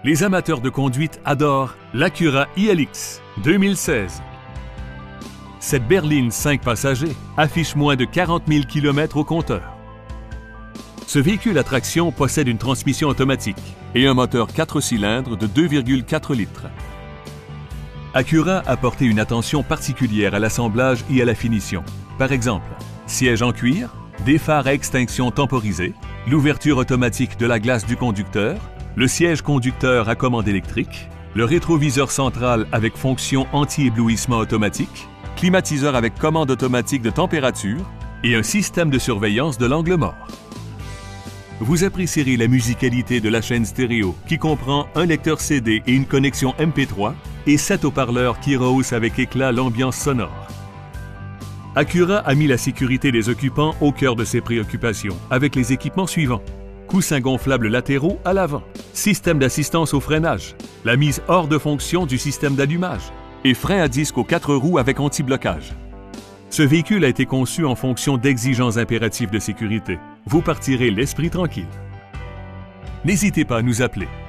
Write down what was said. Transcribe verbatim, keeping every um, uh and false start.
Les amateurs de conduite adorent l'Acura I L X deux mille seize. Cette berline cinq passagers affiche moins de quarante mille kilomètres au compteur. Ce véhicule à traction possède une transmission automatique et un moteur quatre cylindres de deux virgule quatre litres. Acura a porté une attention particulière à l'assemblage et à la finition. Par exemple, siège en cuir, des phares à extinction temporisés, l'ouverture automatique de la glace du conducteur, le siège conducteur à commande électrique, le rétroviseur central avec fonction anti-éblouissement automatique, climatiseur avec commande automatique de température et un système de surveillance de l'angle mort. Vous apprécierez la musicalité de la chaîne stéréo qui comprend un lecteur C D et une connexion M P trois et sept haut-parleurs qui rehaussent avec éclat l'ambiance sonore. Acura a mis la sécurité des occupants au cœur de ses préoccupations avec les équipements suivants. Coussins gonflables latéraux à l'avant, système d'assistance au freinage, la mise hors de fonction du système d'allumage et frein à disque aux quatre roues avec anti-blocage. Ce véhicule a été conçu en fonction d'exigences impératives de sécurité. Vous partirez l'esprit tranquille. N'hésitez pas à nous appeler